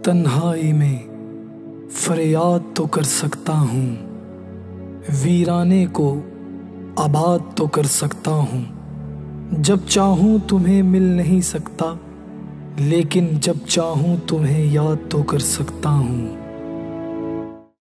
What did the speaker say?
तन्हाई में फरियाद तो कर सकता हूँ, वीराने को आबाद तो कर सकता हूँ। जब चाहूँ तुम्हें मिल नहीं सकता, लेकिन जब चाहूँ तुम्हें याद तो कर सकता हूँ।